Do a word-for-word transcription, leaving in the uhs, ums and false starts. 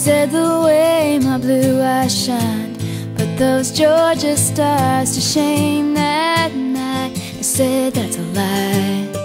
said the way my blue eyes shined put those Georgia stars to shame that night. I said that's a lie.